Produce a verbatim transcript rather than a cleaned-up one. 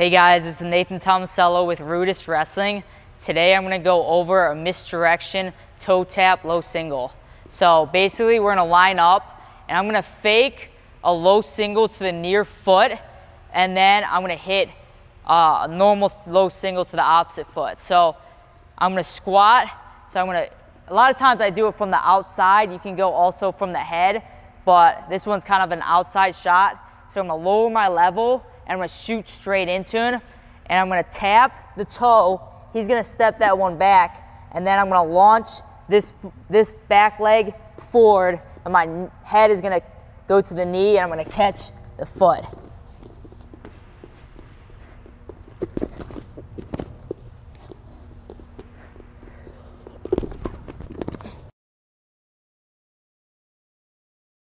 Hey guys, it's Nathan Tomasello with Rudis Wrestling. Today I'm going to go over a misdirection toe tap low single. So basically we're going to line up and I'm going to fake a low single to the near foot, and then I'm going to hit uh, a normal low single to the opposite foot. So I'm going to squat. So I'm going to, a lot of times I do it from the outside. You can go also from the head, but this one's kind of an outside shot. So I'm going to lower my level and I'm going to shoot straight into him, and I'm going to tap the toe. He's going to step that one back, and then I'm going to launch this this back leg forward, and my head is going to go to the knee, and I'm going to catch the foot.